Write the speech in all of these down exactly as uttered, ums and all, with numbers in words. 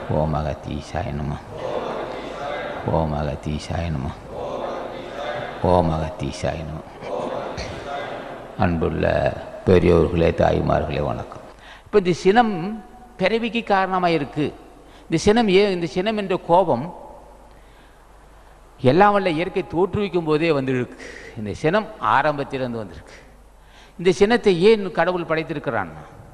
ஓம் அகத்தீசாய நம. ஓம் அகத்தீசாய நம. ஓம் அகத்தீசாய நம. அன்புள்ள பெரியோர்களே, தாய்மார்களே, வணக்கம். இப்போ இந்த சினம் பிறவிக்கு காரணமாக இருக்குது. இந்த சினம் ஏன் இந்த சினம் என்ற கோபம் எல்லாம் வல்ல இயற்கை தோற்றுவிக்கும் போதே வந்துருக்கு. இந்த சினம் ஆரம்பத்திலிருந்து வந்திருக்கு. இந்த சினத்தை ஏன் கடவுள் படைத்திருக்கிறான்?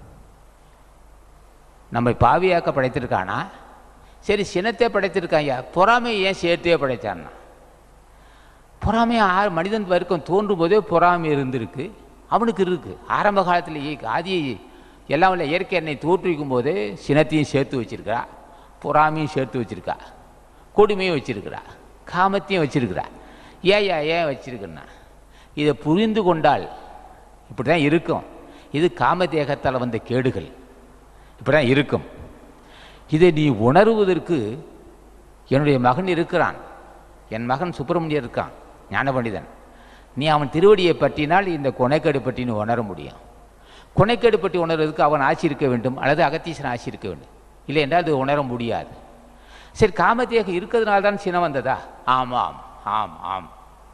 நம்மை பாவியாக்க படைத்திருக்கானா? சரி, சினத்தை படைத்திருக்காங்க, பொறாமையை ஏன் சேர்த்தே படைத்தான்னா? பொறாமை ஆறு மனிதன் வர்க்கம் தோன்றும் போதே பொறாமை இருந்திருக்கு, அவனுக்கு இருக்குது. ஆரம்ப காலத்திலேயே ஆதி எல்லாம் வல்ல இயற்கை என்னை தோற்றுவிக்கும் போதே சினத்தையும் சேர்த்து வச்சிருக்கிறா, பொறாமையும் சேர்த்து வச்சிருக்கா, கொடுமையும் வச்சிருக்கிறா, காமத்தையும் வச்சிருக்கிறா. ஏன் ஏன் வச்சிருக்குன்னா, இதை புரிந்து கொண்டால் இப்படி தான் இருக்கும். இது காம தேகத்தால் வந்த கேடுகள் இப்படி தான் இருக்கும். இதை நீ உணர்வதற்கு என்னுடைய மகன் இருக்கிறான், என் மகன் சுப்பிரமணியர் இருக்கான், ஞான பண்டிதன். நீ அவன் திருவடியை பற்றினால் இந்த கொனைக்கேடு பற்றி நீ உணர முடியும். கொனைக்கேடு பற்றி உணர்வதற்கு அவன் ஆட்சி இருக்க வேண்டும், அல்லது அகத்தீசன் ஆட்சி இருக்க வேண்டும். இல்லை என்றால் அது உணர முடியாது. சரி, காமத்தேகம் இருக்கிறதுனால தான் சினம் வந்ததா? ஆமாம் ஆம் ஆம்.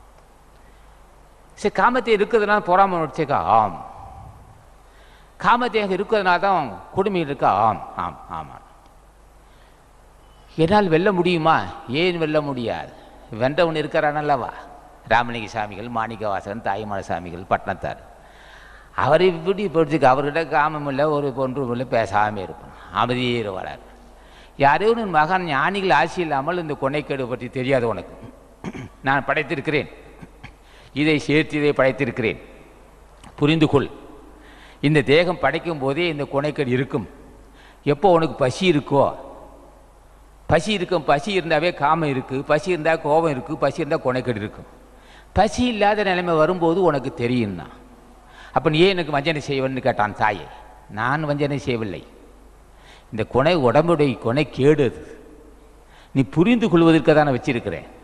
சரி, காமத்தை இருக்கிறதுனால பொறாமை வச்சேக்கா? ஆம். காமத்தேகம் இருக்கிறதுனால தான் கொடுமை இருக்கா? ஆம் ஆம் ஆமாம். என்னால் வெல்ல முடியுமா? ஏன் வெல்ல முடியாது? வென்றவன் இருக்கிறானல்லவா? ராமலிங்க சாமிகள், மாணிக்கவாசகன், தாய்மான சாமிகள், பட்னத்தார். அவரை இப்படி பொறுத்துக்க, அவர்கிட்ட காமம் இல்லை, ஒரு பொன்றும் இல்லை, பேசாமல் இருப்பான், அமைதியே வளர். யாரோ ஒரு மகன் ஞானிகள் ஆட்சி இல்லாமல் இந்த கொனைக்கேடு பற்றி தெரியாது உனக்கு. நான் படைத்திருக்கிறேன், இதை சேர்த்து இதை படைத்திருக்கிறேன், புரிந்து கொள். இந்த தேகம் படைக்கும் போதே இந்த கொனைக்கேடு இருக்கும். எப்போ உனக்கு பசி இருக்கோ, பசி இருக்கும், பசி இருந்தாவே காமம் இருக்குது, பசி இருந்தால் கோபம் இருக்குது, பசி இருந்தால் கொனைக்கேடு இருக்கும். பசி இல்லாத நிலைமை வரும்போது உனக்கு தெரியும்னா, அப்போ நீ ஏன் எனக்கு வஞ்சனை செய்வன்னு கேட்டான் தாயை. நான் வஞ்சனை செய்யவில்லை, இந்த கொனை உடம்புடைய கொனை கேடு, அது நீ புரிந்து கொள்வதற்கு தானே வச்சிருக்கிறேன்.